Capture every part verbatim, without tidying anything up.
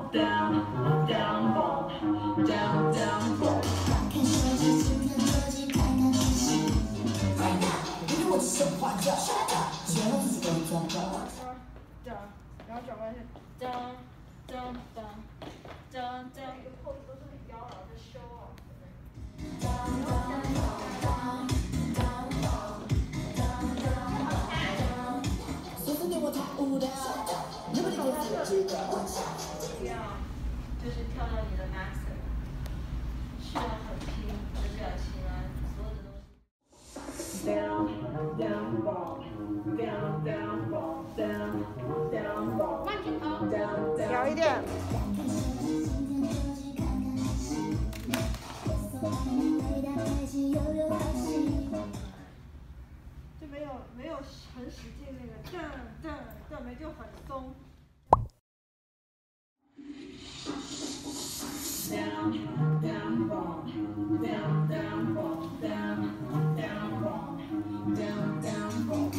然后转过来是当当当当当，一个 pose 都是很妖娆的 show off。就是跳到你的 master， 需要很拼的表情啊，所有的东西。Down, down, ball, down, down, ball, down, down, ball, down, down. 小一点。就没有没有很使劲那个噔噔噔，没就很松。 Down, down, ball, down, down, ball, down, down, ball, down, down, ball.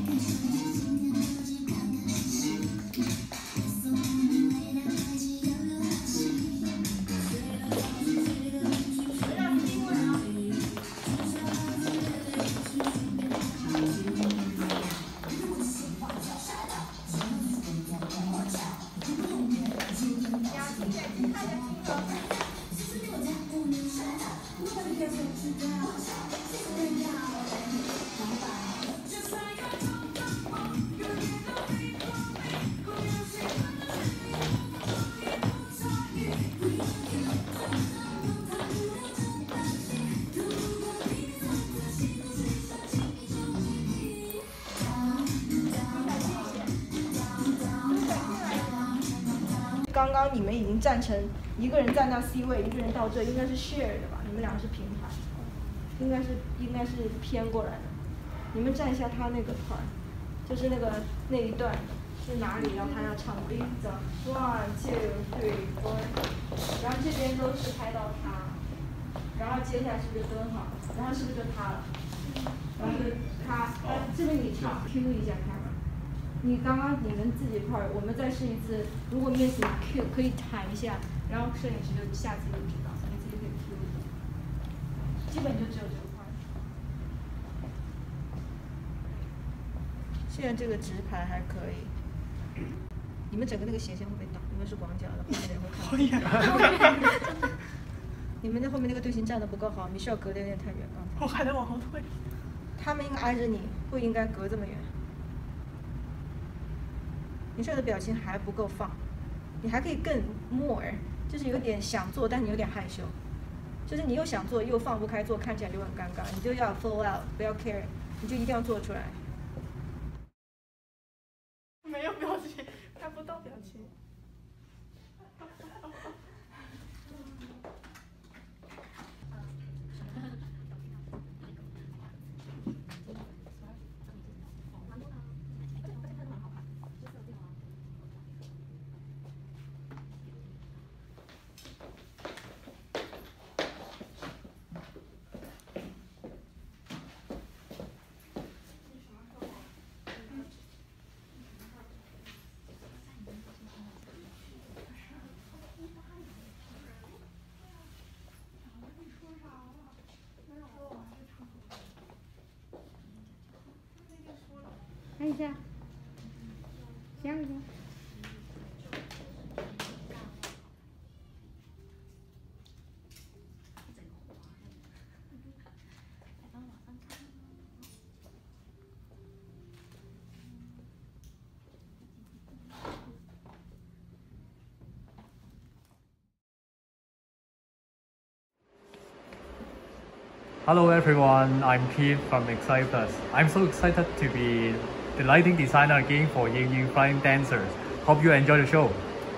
刚刚你们已经站成一个人站到 C 位，一个人到这，应该是 share 的吧？你们俩是平排，应该是应该是偏过来的。你们站一下他那个 part， 就是那个那一段是哪里？然后他要唱 Big One Two Three Four， 然后这边都是拍到他，然后接下来是不是就蹲好？然后是不是就他了？然后是他，哎，这边你唱 Q 一下看。你刚刚你们自己 part， 我们再试一次。如果 miss 你 Q 可以弹一下，然后摄影师就下次就知道，你自己可以 Q 一下。基本就只有这个 part。现在这个直排还可以。你们整个那个斜线会不会倒？你们是广角的，后面的人会看不见。你们那后面那个队形站得不够好，你需要隔得有点太远了。 我还得往后退。 他们应该挨着你，不应该隔这么远。你这个表情还不够放，你还可以更 more， 就是有点想做，但你有点害羞，就是你又想做又放不开做，看起来就很尴尬，你就要 full out， 不要 care， 你就一定要做出来。 没有表情，看不到表情。 看一下，想一下。 Hello everyone, I'm Keith from Excite Plus. I'm so excited to be the lighting designer again for Ying Ying Flying Dancers. Hope you enjoy the show.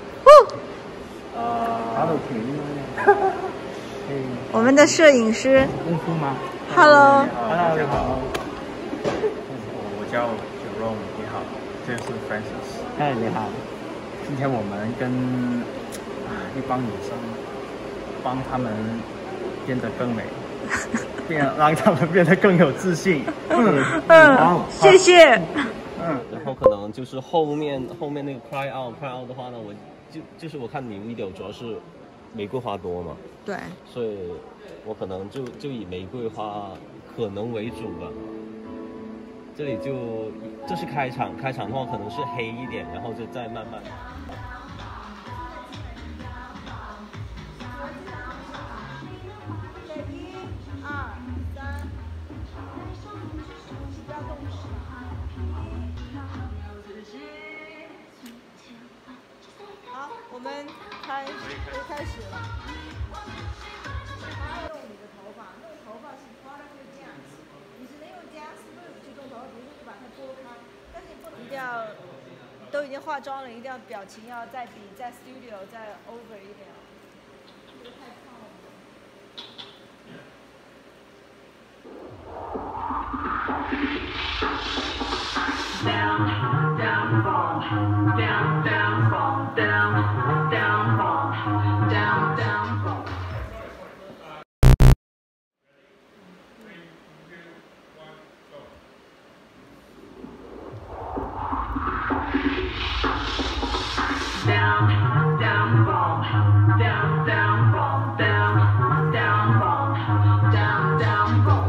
Hello， 我们的摄影师认输吗 ，Hello， 大家好，我叫 Jerome， 你好，这是 Francis， 嗨，你好。今天我们跟一帮女生帮她们变得更美。变让他们变得更有自信。 嗯嗯，谢谢。 嗯，然后可能就是后面后面那个 cry out cry out 的话呢，我就就是我看你 video 主要是玫瑰花多嘛， 对， 所以我可能就就以玫瑰花可能为主吧。这里就这是开场，开场的话可能是黑一点，然后就再慢慢。 好，我们开始开始了。弄你的头发，弄头发是 part of your dance。你只能用 dance move 去弄头发，比如说你把它拨开，但是你不能一定要都已经化妆了，一定要表情要再比在 studio 再 over 一点。这个太胖了。 Down, down, fall, down, down, fall, down, down, fall, down, down, fall. Down, down, fall, down, down, fall, down, down, fall, down, down, fall.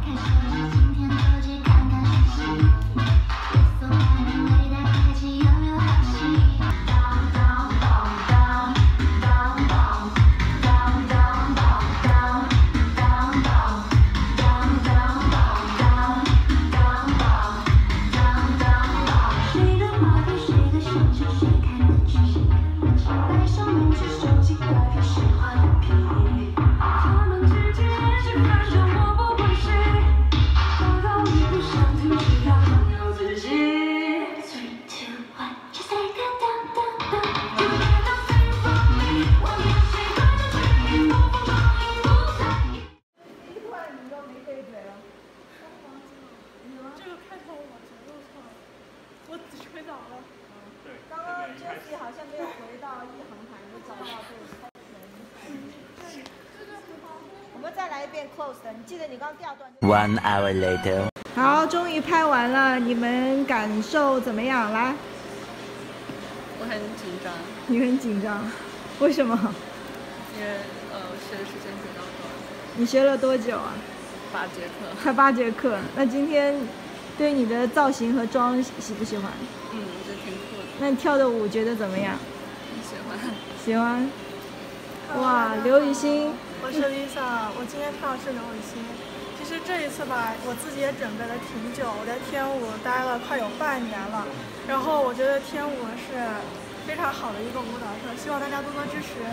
我们再来一遍 close 的，你记得你刚第二段。 One hour later。 好，终于拍完了，你们感受怎么样？来。 我很紧张。 你很紧张，为什么？ 因为呃，学的时间比较短。 你学了多久啊？ 八节课。 还八节课，那今天对你的造型和妆喜不喜欢？ 嗯，我觉得挺酷的。 那你跳的舞觉得怎么样？ 喜欢。 喜欢。哇，刘雨欣。 我是 Lisa， 我今天跳的是刘雨欣。其实这一次吧，我自己也准备了挺久，我在天舞待了快有半年了。然后我觉得天舞是非常好的一个舞蹈课，希望大家多多支持。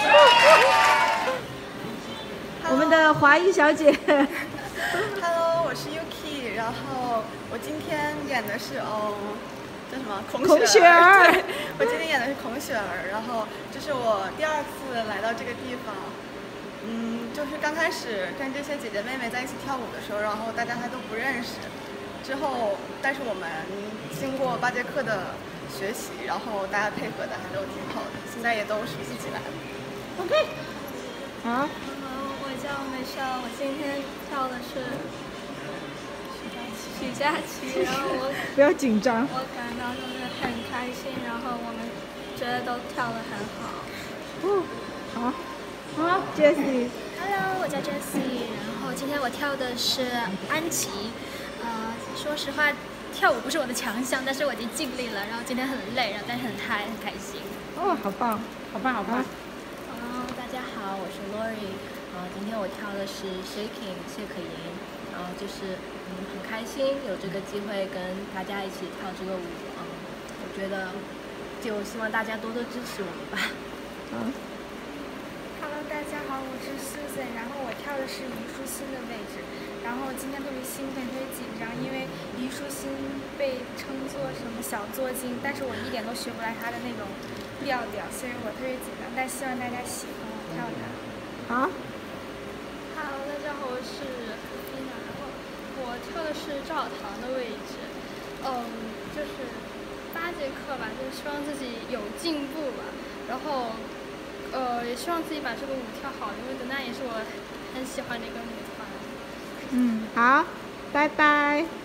我们的华裔小姐。 Hello， 我是 Yuki， 然后我今天演的是哦。叫什么？孔雪儿。 对，我今天演的是孔雪儿，然后这是我第二次来到这个地方。嗯，就是刚开始跟这些姐姐妹妹在一起跳舞的时候，然后大家还都不认识。之后，但是我们经过八节课的学习，然后大家配合的还都挺好的，现在也都熟悉起来了。 OK。好。 我叫美少，我今天跳的是许佳琪，然后我不要紧张。 我感到就是很开心，然后我们觉得都跳得很好。 哦，好。好 ，Jessie。Hello， 我叫 Jessie， 然后今天我跳的是安琪。呃，说实话，跳舞不是我的强项，但是我已经尽力了。然后今天很累，然后但是很嗨，很开心。 哦，好棒，好棒，好棒。 哦，大家好，我是 Lori。呃，今天我跳的是 Shaking 谢可寅。然后就是嗯很开心有这个机会跟大家一起跳这个舞。嗯，我觉得就希望大家多多支持我们吧。 嗯。 Hello， 大家好，我是 Susan， 然后我跳的是虞书欣的位置，然后今天特别兴奋，特别紧张，因为虞书欣被称作什么小作精，但是我一点都学不来她的那种调调，所以我特别紧张，但希望大家喜欢我跳的。 好。 Hello， 大家好，我是菲娜，然后我跳的是赵小棠的位置，嗯，就是八节课吧，就是希望自己有进步吧，然后。呃，也希望自己把这个舞跳好，因为德娜也是我很喜欢的一个舞团。 嗯，好，拜拜。